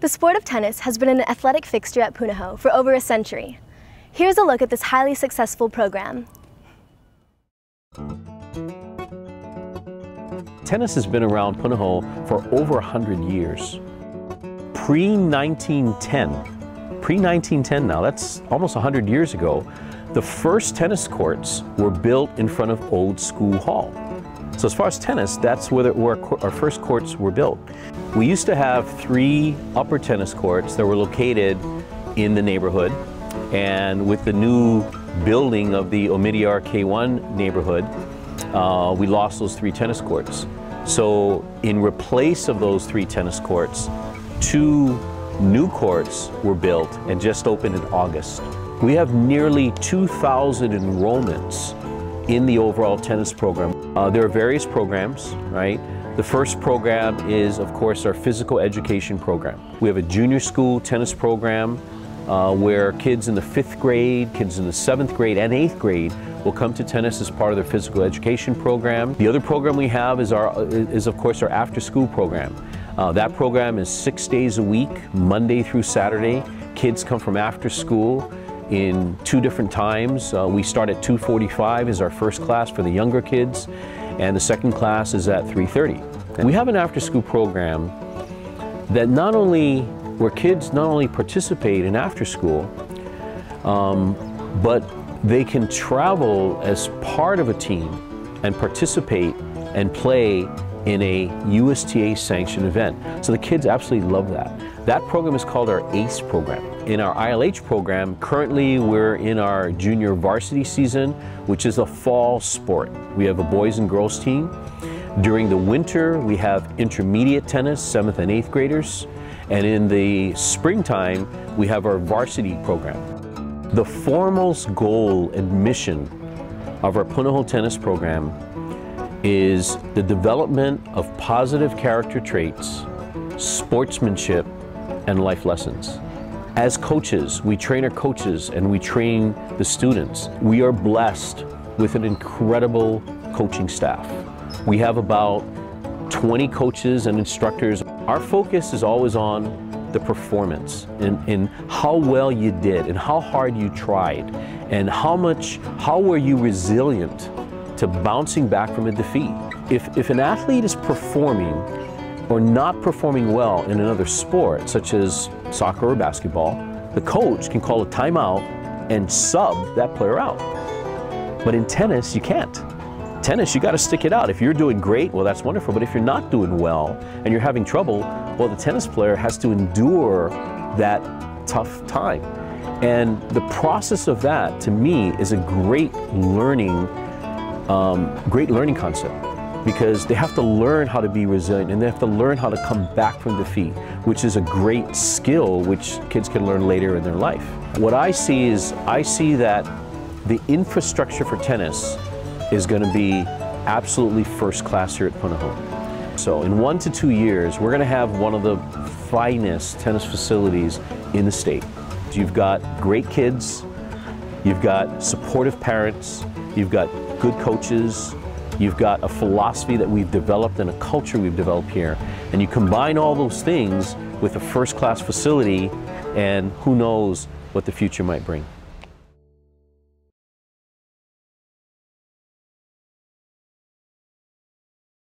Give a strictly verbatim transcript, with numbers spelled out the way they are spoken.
The sport of tennis has been an athletic fixture at Punahou for over a century. Here's a look at this highly successful program. Tennis has been around Punahou for over one hundred years. pre nineteen ten, pre nineteen ten now, that's almost one hundred years ago, the first tennis courts were built in front of Old School Hall. So as far as tennis, that's where, the, where our first courts were built. We used to have three upper tennis courts that were located in the neighborhood, and with the new building of the Omidyar K one neighborhood, uh, we lost those three tennis courts. So in replace of those three tennis courts, two new courts were built and just opened in August. We have nearly two thousand enrollments in the overall tennis program. Uh, there are various programs, right? The first program is, of course, our physical education program. We have a junior school tennis program uh, where kids in the fifth grade, kids in the seventh grade and eighth grade will come to tennis as part of their physical education program. The other program we have is, our, is of course, our after-school program. Uh, that program is six days a week, Monday through Saturday. Kids come from after school in two different times. Uh, we start at two forty-five is our first class for the younger kids, and the second class is at three thirty. We have an after-school program that not only, where kids not only participate in after school, um, but they can travel as part of a team and participate and play in a U S T A sanctioned event. So the kids absolutely love that. That program is called our ACE program. In our I L H program, currently we're in our junior varsity season, which is a fall sport. We have a boys and girls team. During the winter, we have intermediate tennis, seventh and eighth graders. And in the springtime, we have our varsity program. The foremost goal and mission of our Punahou tennis program is the development of positive character traits, sportsmanship, and life lessons. As coaches, we train our coaches and we train the students. We are blessed with an incredible coaching staff. We have about twenty coaches and instructors. Our focus is always on the performance and, and how well you did and how hard you tried and how much, how were you resilient to bouncing back from a defeat. If, if an athlete is performing or not performing well in another sport, such as soccer or basketball, the coach can call a timeout and sub that player out. But in tennis, you can't. Tennis, you got to stick it out. If you're doing great, well, that's wonderful. But if you're not doing well and you're having trouble, well, the tennis player has to endure that tough time. And the process of that, to me, is a great learning Um, great learning concept, because they have to learn how to be resilient and they have to learn how to come back from defeat, which is a great skill which kids can learn later in their life. What I see is, I see that the infrastructure for tennis is going to be absolutely first class here at Punahou. So in one to two years, we're going to have one of the finest tennis facilities in the state. You've got great kids, you've got supportive parents, you've got good coaches, you've got a philosophy that we've developed and a culture we've developed here. And you combine all those things with a first-class facility, and who knows what the future might bring.